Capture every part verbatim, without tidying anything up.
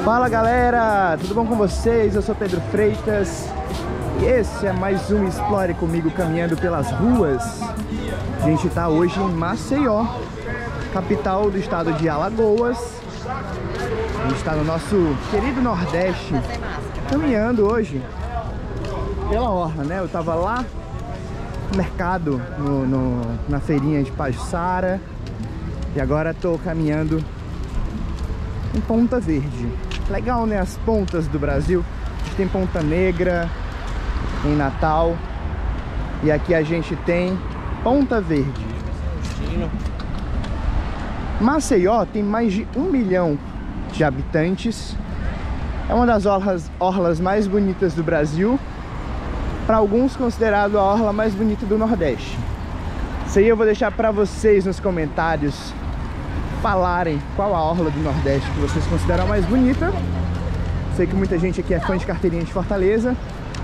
Fala galera, tudo bom com vocês? Eu sou Pedro Freitas e esse é mais um Explore Comigo caminhando pelas ruas. A gente tá hoje em Maceió, capital do estado de Alagoas. A gente tá no nosso querido Nordeste, caminhando hoje pela orla, né? Eu tava lá no mercado, no, no, na feirinha de Pajuçara, e agora tô caminhando em Ponta Verde. Legal, né? As pontas do Brasil. A gente tem Ponta Negra em Natal e aqui a gente tem Ponta Verde. Maceió tem mais de um milhão de habitantes. É uma das orlas, orlas mais bonitas do Brasil. Para alguns considerado a orla mais bonita do Nordeste. Isso aí eu vou deixar para vocês nos comentários falarem qual a orla do Nordeste que vocês consideram a mais bonita. Sei que muita gente aqui é fã de carteirinha de Fortaleza.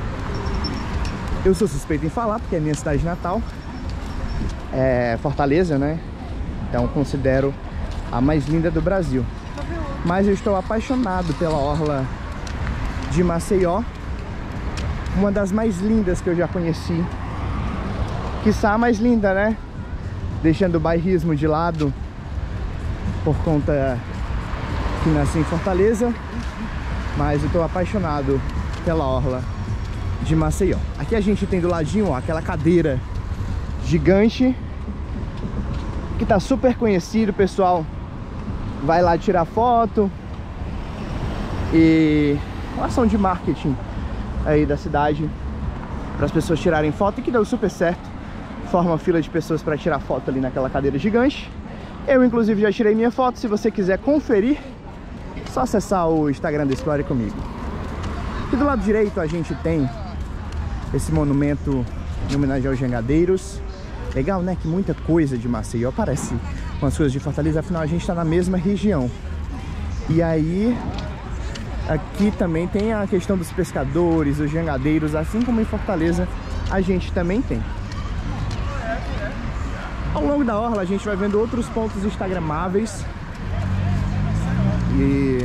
Eu sou suspeito em falar porque é minha cidade natal, é Fortaleza, né? Então considero a mais linda do Brasil. Mas eu estou apaixonado pela orla de Maceió, uma das mais lindas que eu já conheci. Quiçá a mais linda, né? Deixando o bairrismo de lado, por conta que nasci em Fortaleza, mas eu tô apaixonado pela orla de Maceió. Aqui a gente tem do ladinho, ó, aquela cadeira gigante que tá super conhecido, o pessoal vai lá tirar foto, e uma ação de marketing aí da cidade para as pessoas tirarem foto, e que deu super certo. Forma fila de pessoas para tirar foto ali naquela cadeira gigante. Eu inclusive já tirei minha foto. Se você quiser conferir, é só acessar o Instagram do Explore Comigo. Aqui do lado direito a gente tem esse monumento em homenagem aos jangadeiros. Legal, né? Que muita coisa de Maceió parece com as coisas de Fortaleza, afinal a gente está na mesma região. E aí aqui também tem a questão dos pescadores, os jangadeiros, assim como em Fortaleza a gente também tem. Ao longo da orla a gente vai vendo outros pontos instagramáveis, e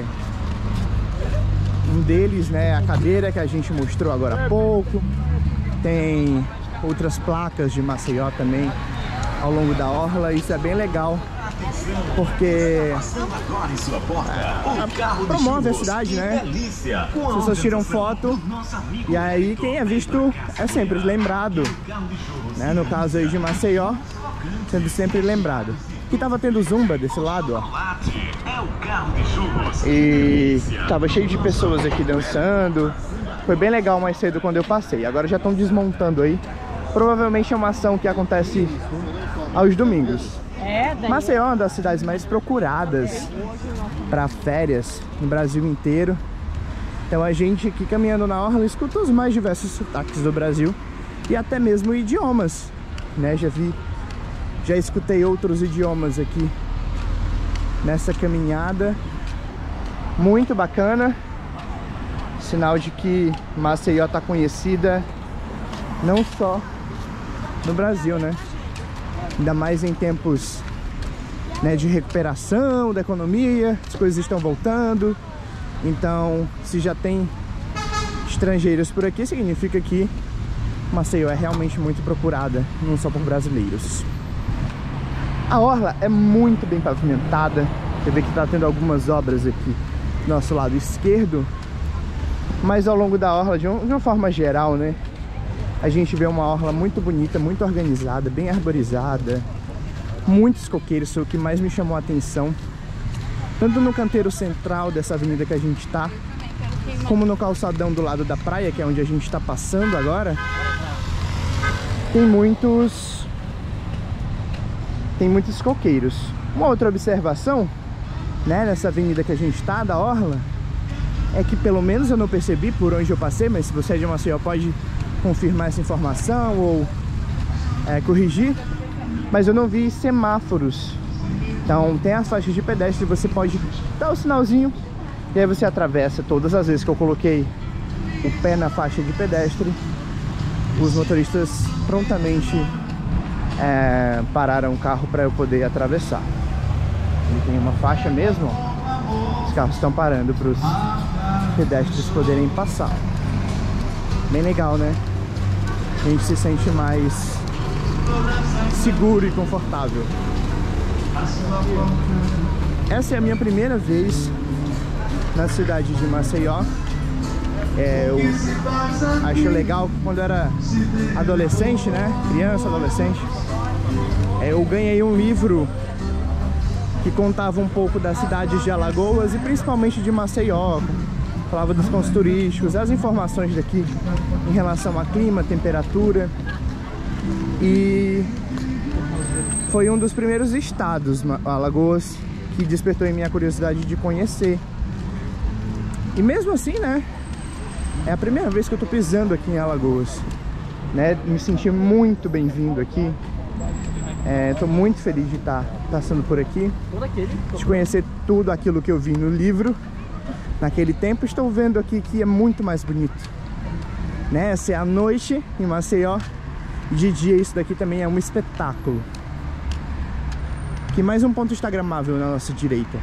um deles, né, a cadeira que a gente mostrou agora há pouco. Tem outras placas de Maceió também ao longo da orla. Isso é bem legal, porque promove a cidade, né? As pessoas tiram foto e aí quem é visto é sempre lembrado, né? No caso aí de Maceió, sendo sempre lembrado. Aqui tava tendo zumba desse lado, ó, e tava cheio de pessoas aqui dançando. Foi bem legal mais cedo quando eu passei. Agora já estão desmontando aí. Provavelmente é uma ação que acontece aos domingos. Maceió é uma das cidades mais procuradas para férias no Brasil inteiro. Então a gente aqui caminhando na orla escuta os mais diversos sotaques do Brasil e até mesmo idiomas, né? Já vi, já escutei outros idiomas aqui nessa caminhada. Muito bacana. Sinal de que Maceió está conhecida não só no Brasil, né? Ainda mais em tempos, né, de recuperação da economia, as coisas estão voltando. Então, se já tem estrangeiros por aqui, significa que Maceió é realmente muito procurada, não só por brasileiros. A orla é muito bem pavimentada. Você vê que está tendo algumas obras aqui do nosso lado esquerdo, mas ao longo da orla, de, um, de uma forma geral, né, a gente vê uma orla muito bonita, muito organizada, bem arborizada, muitos coqueiros. Foi o que mais me chamou a atenção, tanto no canteiro central dessa avenida que a gente está, como no calçadão do lado da praia, que é onde a gente está passando agora. Tem muitos tem muitos coqueiros. Uma outra observação, né, nessa avenida que a gente está, da orla, é que pelo menos eu não percebi por onde eu passei, mas se você é de Maceió pode confirmar essa informação ou é, corrigir, mas eu não vi semáforos. Então tem as faixas de pedestre, você pode dar o sinalzinho e aí você atravessa. Todas as vezes que eu coloquei o pé na faixa de pedestre, os motoristas prontamente é, pararam o carro para eu poder atravessar. Ele tem uma faixa mesmo, ó. carros estão parando para os pedestres poderem passar. Bem legal, né? A gente se sente mais seguro e confortável. Essa é a minha primeira vez na cidade de Maceió. É, eu acho legal que quando eu era adolescente, né? Criança, adolescente, é, eu ganhei um livro que contava um pouco das cidades de Alagoas e principalmente de Maceió. Falava dos pontos turísticos, as informações daqui em relação a clima, temperatura. E foi um dos primeiros estados, Alagoas, que despertou em minha curiosidade de conhecer. E mesmo assim, né, é a primeira vez que eu tô pisando aqui em Alagoas, né? Me senti muito bem-vindo aqui. É, tô muito feliz de estar passando por aqui, de conhecer tudo aquilo que eu vi no livro naquele tempo. Estou vendo aqui que é muito mais bonito, né? Essa é a noite em Maceió. De dia isso daqui também é um espetáculo. Aqui mais um ponto instagramável na nossa direita.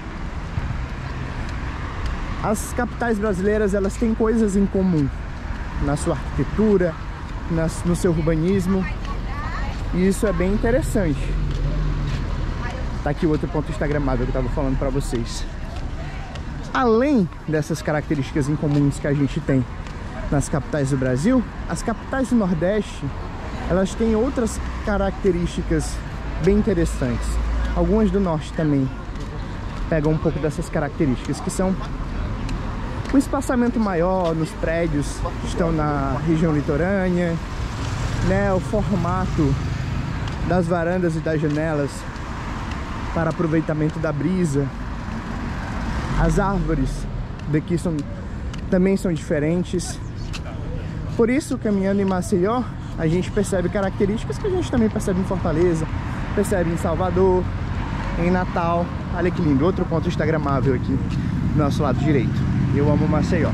As capitais brasileiras, elas têm coisas em comum na sua arquitetura, nas, no seu urbanismo, e isso é bem interessante. Tá aqui o outro ponto instagramável que eu tava falando pra vocês. Além dessas características incomuns que a gente tem nas capitais do Brasil, as capitais do Nordeste, elas têm outras características bem interessantes. Algumas do Norte também pegam um pouco dessas características, que são um espaçamento maior nos prédios que estão na região litorânea, né? O formato das varandas e das janelas para aproveitamento da brisa. As árvores daqui são, também são diferentes. Por isso, caminhando em Maceió, a gente percebe características que a gente também percebe em Fortaleza, percebe em Salvador, em Natal. Olha que lindo, outro ponto instagramável aqui do nosso lado direito. Eu amo Maceió.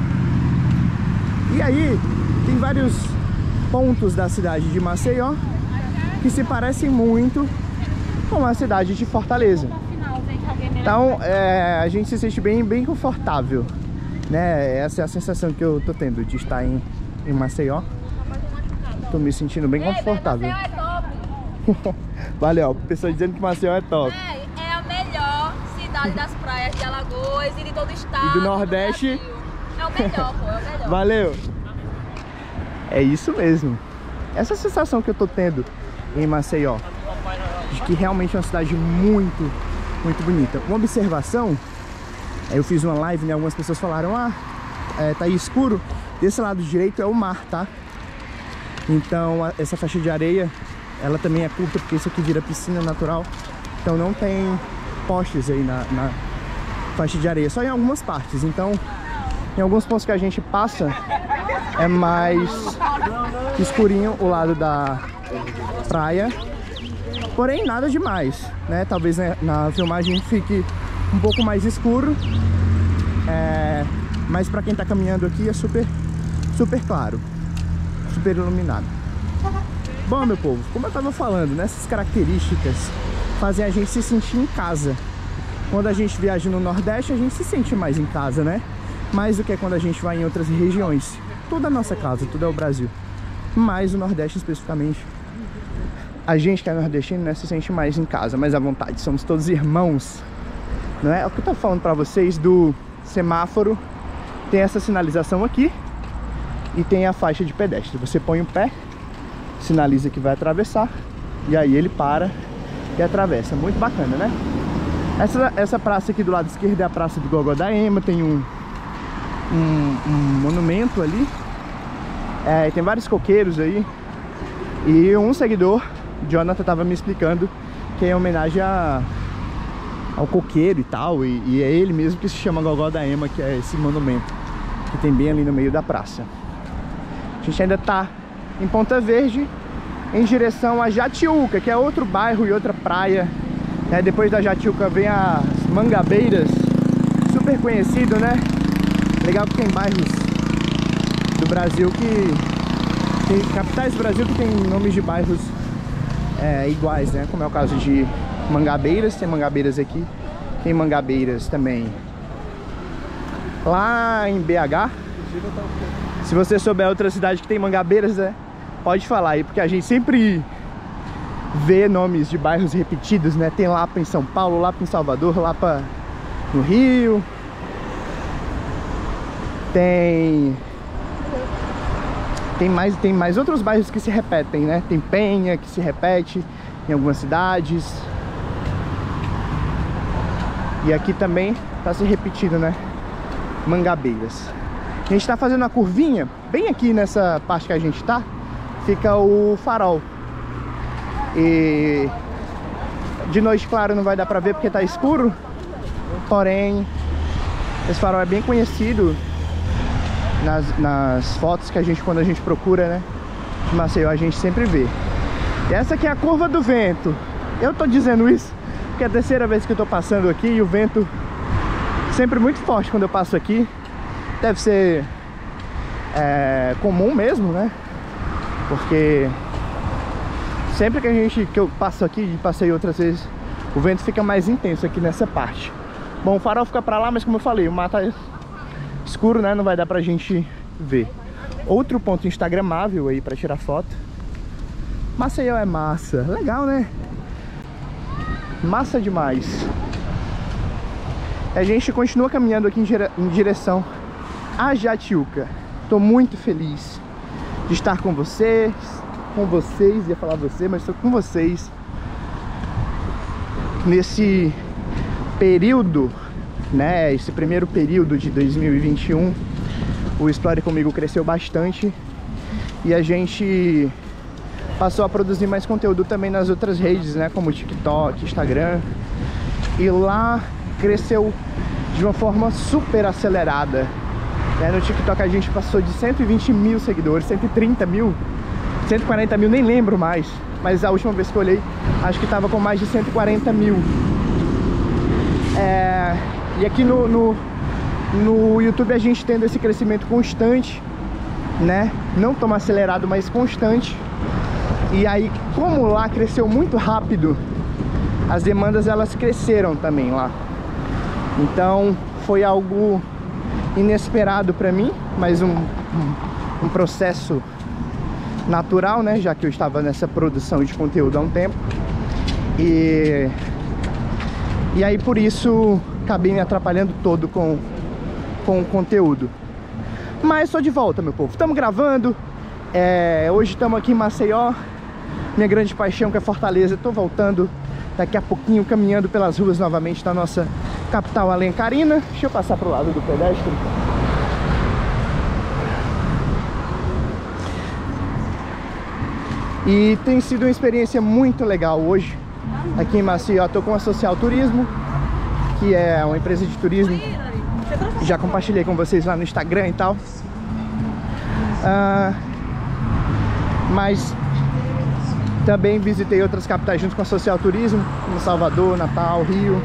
E aí, tem vários pontos da cidade de Maceió que se parecem muito com a cidade de Fortaleza. Então, é, a gente se sente bem, bem confortável, né? Essa é a sensação que eu tô tendo de estar em, em Maceió. Tô me sentindo bem confortável. Maceió é top. Valeu, pessoa dizendo que Maceió é top. É, é a melhor cidade das praias de Alagoas e de todo o estado. E do Nordeste. Do é o melhor, pô, é o melhor. Valeu. É isso mesmo. Essa sensação que eu tô tendo em Maceió, de que realmente é uma cidade muito, muito bonita. Uma observação, eu fiz uma live, né? Algumas pessoas falaram, ah, é, tá aí escuro. Desse lado direito é o mar, tá? Então essa faixa de areia, ela também é curta, porque isso aqui vira piscina natural. Então não tem postes aí na, na faixa de areia, só em algumas partes. Então em alguns pontos que a gente passa é mais escurinho o lado da praia, porém nada demais, né? Talvez né, na filmagem fique um pouco mais escuro, é, mas para quem tá caminhando aqui é super, super claro, super iluminado. Bom, meu povo, como eu tava falando, né, essas características fazem a gente se sentir em casa. Quando a gente viaja no Nordeste, a gente se sente mais em casa, né? Mais do que quando a gente vai em outras regiões. Tudo é a nossa casa, tudo é o Brasil. Mas o Nordeste especificamente, a gente que é nordestino, né, se sente mais em casa, mais à vontade. Somos todos irmãos, não é? O que eu tô falando pra vocês do semáforo, tem essa sinalização aqui e tem a faixa de pedestre. Você põe o pé, sinaliza que vai atravessar e aí ele para e atravessa. Muito bacana, né? Essa, essa praça aqui do lado esquerdo é a Praça do Gogó da Ema. Tem um, um, um monumento ali, é, tem vários coqueiros aí. E um seguidor, Jonathan, estava me explicando que é em homenagem a, ao coqueiro e tal, e, e é ele mesmo que se chama Gogó da Ema, que é esse monumento que tem bem ali no meio da praça. A gente ainda tá em Ponta Verde, em direção a Jatiuca, que é outro bairro e outra praia, né? Depois da Jatiuca vem as Mangabeiras, super conhecido, né? Legal que tem bairros do Brasil que... tem capitais do Brasil que tem nomes de bairros é, iguais, né? Como é o caso de Mangabeiras, tem Mangabeiras aqui, tem Mangabeiras também. Lá em B H, se você souber outra cidade que tem Mangabeiras, né, pode falar aí, porque a gente sempre vê nomes de bairros repetidos, né? Tem Lapa em São Paulo, Lapa em Salvador, Lapa no Rio. Tem... Tem mais, tem mais outros bairros que se repetem, né? Tem Penha, que se repete em algumas cidades. E aqui também tá se repetindo, né? Mangabeiras. A gente tá fazendo uma curvinha, bem aqui nessa parte que a gente tá, fica o Farol. E de noite, claro, não vai dar pra ver porque tá escuro. Porém, esse farol é bem conhecido nas, nas fotos que a gente, quando a gente procura, né, de Maceió, a gente sempre vê. E essa aqui é a curva do vento. Eu tô dizendo isso porque é a terceira vez que eu tô passando aqui e o vento sempre muito forte quando eu passo aqui. Deve ser é, comum mesmo, né? Porque sempre que a gente que eu passo aqui e passei outras vezes, o vento fica mais intenso aqui nessa parte. Bom, o farol fica pra lá, mas como eu falei, o mar tá escuro, né? Não vai dar pra gente ver. Outro ponto instagramável aí pra tirar foto. Maceió é massa. Legal, né? Massa demais. A gente continua caminhando aqui em, dire... em direção a Jatiuca. Tô muito feliz de estar com vocês. Com vocês, ia falar você, mas estou com vocês nesse período, né? Esse primeiro período de dois mil e vinte e um. O Explore Comigo cresceu bastante e a gente passou a produzir mais conteúdo também nas outras redes, né? Como TikTok, Instagram. E lá cresceu de uma forma super acelerada, né? No TikTok a gente passou de cento e vinte mil seguidores, cento e trinta mil, cento e quarenta mil, nem lembro mais. Mas a última vez que eu olhei, acho que estava com mais de cento e quarenta mil. É... E aqui no, no, no YouTube a gente tendo esse crescimento constante, né? Não tão acelerado, mas constante. E aí, como lá cresceu muito rápido, as demandas elas cresceram também lá. Então foi algo inesperado para mim, mas um, um, um processo natural, né? Já que eu estava nessa produção de conteúdo há um tempo. E, e aí por isso acabei me atrapalhando todo com, com o conteúdo. Mas estou de volta, meu povo. Estamos gravando. É, hoje estamos aqui em Maceió. Minha grande paixão que é Fortaleza. Estou voltando daqui a pouquinho, caminhando pelas ruas novamente da nossa capital alencarina. Deixa eu passar para o lado do pedestre. E tem sido uma experiência muito legal hoje aqui em Maceió. Estou com a Social Turismo, que é uma empresa de turismo. Já compartilhei com vocês lá no Instagram e tal. Uh, mas também visitei outras capitais junto com a Social Turismo, como Salvador, Natal, Rio.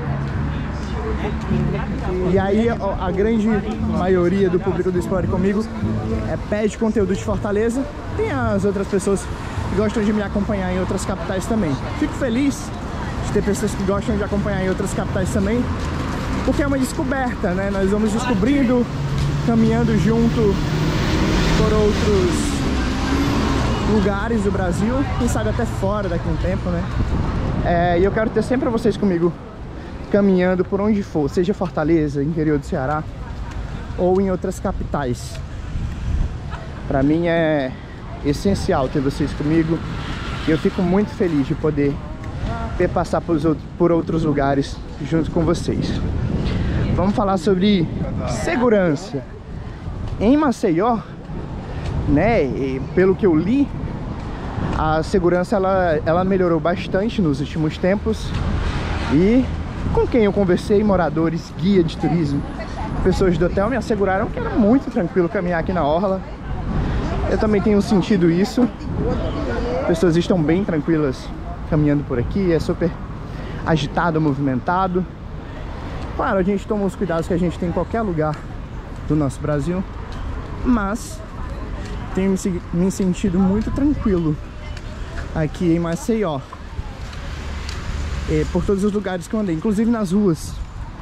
E aí a grande maioria do público do Explore Comigo é, pede conteúdo de Fortaleza. Tem as outras pessoas que gostam de me acompanhar em outras capitais também. Fico feliz de ter pessoas que gostam de acompanhar em outras capitais também, porque é uma descoberta, né? Nós vamos descobrindo, caminhando junto por outros lugares do Brasil, quem sabe até fora daqui a um tempo, né? É, e eu quero ter sempre vocês comigo, caminhando por onde for, seja Fortaleza, interior do Ceará, ou em outras capitais. Pra mim é essencial ter vocês comigo, e eu fico muito feliz de poder ter passar por, outros, por outros lugares junto com vocês. Vamos falar sobre segurança. Em Maceió, né, e pelo que eu li, a segurança ela, ela melhorou bastante nos últimos tempos. E com quem eu conversei, moradores, guia de turismo, pessoas do hotel, me asseguraram que era muito tranquilo caminhar aqui na orla. Eu também tenho sentido isso. Pessoas estão bem tranquilas caminhando por aqui, é super agitado, movimentado. Claro, a gente toma os cuidados que a gente tem em qualquer lugar do nosso Brasil, mas tenho me sentido muito tranquilo aqui em Maceió, e por todos os lugares que eu andei, inclusive nas ruas.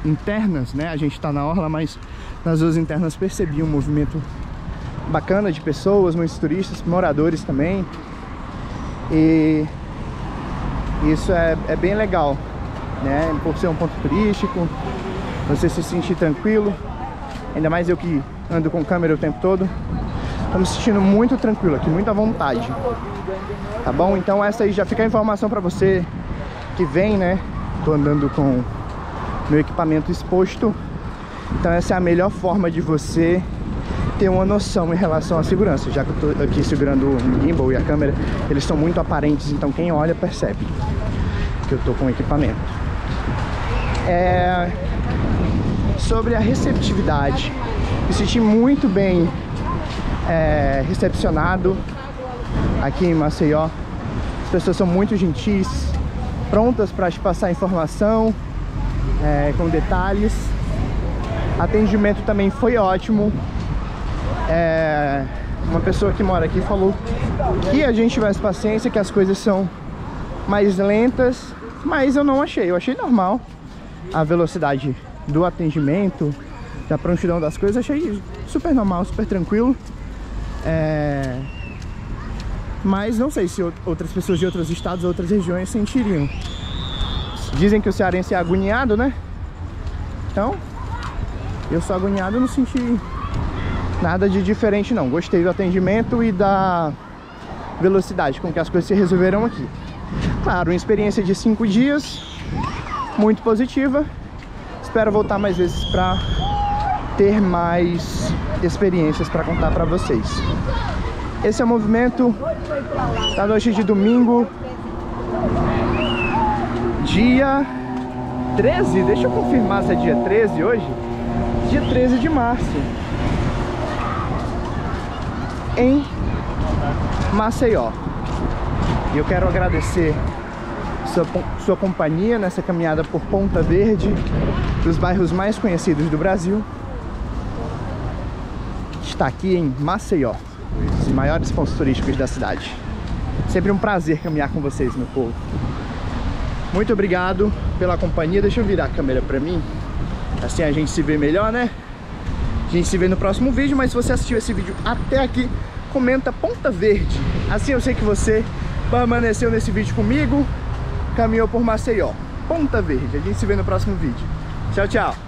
internas, né? A gente tá na orla, mas nas ruas internas percebi um movimento bacana de pessoas, muitos turistas, moradores também. E isso é, é bem legal, né? Por ser um ponto turístico, você se sentir tranquilo. Ainda mais eu que ando com câmera o tempo todo. Tô me sentindo muito tranquilo aqui, muita vontade. Tá bom? Então essa aí já fica a informação pra você que vem, né? Tô andando com meu equipamento exposto. Então essa é a melhor forma de você ter uma noção em relação à segurança. Já que eu tô aqui segurando o gimbal e a câmera, eles são muito aparentes, então quem olha percebe que eu tô com equipamento. É... Sobre a receptividade, me senti muito bem é, recepcionado aqui em Maceió. As pessoas são muito gentis, prontas para te passar informação é, com detalhes. Atendimento também foi ótimo. É, uma pessoa que mora aqui falou que a gente tivesse paciência, que as coisas são mais lentas, mas eu não achei, eu achei normal a velocidade do atendimento, da prontidão das coisas. Achei super normal, super tranquilo. É... Mas não sei se outras pessoas de outros estados, outras regiões sentiriam. Dizem que o cearense é agoniado, né? Então, eu sou agoniado, não senti nada de diferente não. Gostei do atendimento e da velocidade com que as coisas se resolveram aqui. Claro, uma experiência de cinco dias, muito positiva. Espero voltar mais vezes para ter mais experiências para contar para vocês. Esse é o movimento da noite de domingo, dia treze. Deixa eu confirmar se é dia treze hoje. Dia treze de março, em Maceió. E eu quero agradecer sua, sua companhia nessa caminhada por Ponta Verde, dos bairros mais conhecidos do Brasil. Está aqui em Maceió, os maiores pontos turísticos da cidade. Sempre um prazer caminhar com vocês, meu povo. Muito obrigado pela companhia. Deixa eu virar a câmera pra mim, assim a gente se vê melhor, né? A gente se vê no próximo vídeo. Mas se você assistiu esse vídeo até aqui, comenta Ponta Verde. Assim eu sei que você permaneceu nesse vídeo comigo, caminhou por Maceió. Ponta Verde. A gente se vê no próximo vídeo. Tchau, tchau.